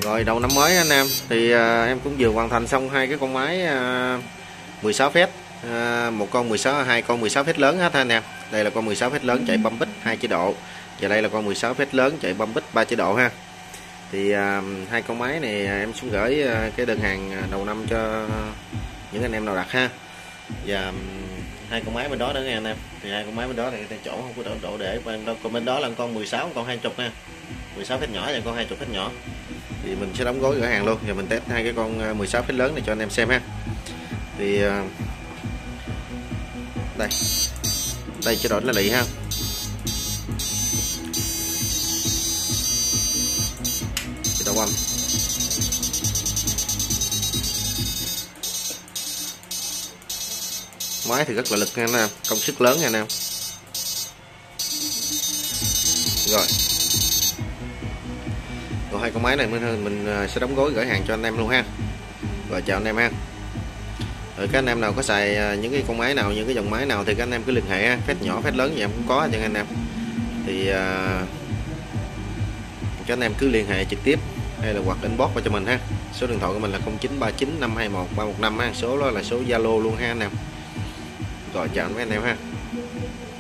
Rồi đầu năm mới anh em thì em cũng vừa hoàn thành xong hai cái con máy 16 phép, một con 16, hai con 16 phép lớn hết anh em. Đây là con 16 phép lớn chạy bấm bít 2 chế độ, và đây là con 16 phép lớn chạy bấm bít 3 chế độ ha. Thì hai con máy này em xuống gửi cái đơn hàng đầu năm cho những anh em nào đặt ha. Và hai con máy bên đó nữa nghe anh em, thì hai con máy bên đó thì chỗ không có độ để còn bên đó là con 16, con 20 nha, 16 phép nhỏ và con 20 phép nhỏ. Thì mình sẽ đóng gói gửi hàng luôn, và mình test hai cái con 16 phép lớn này cho anh em xem ha. Thì đây chế độ là lì ha. Chế độ âm. Máy thì rất là lực nha anh em, công suất lớn nha anh em. Rồi hai con máy này mình sẽ đóng gói gửi hàng cho anh em luôn ha. Rồi chào anh em ha. Rồi các anh em nào có xài những cái con máy nào, những cái dòng máy nào thì các anh em cứ liên hệ ha. Phép nhỏ phép lớn gì em cũng có cho anh em. Thì các anh em cứ liên hệ trực tiếp hay là hoặc inbox vào cho mình ha. Số điện thoại của mình là 0939 521 315 ha. Số đó là số Zalo luôn ha anh em. Rồi chào mấy anh em ha.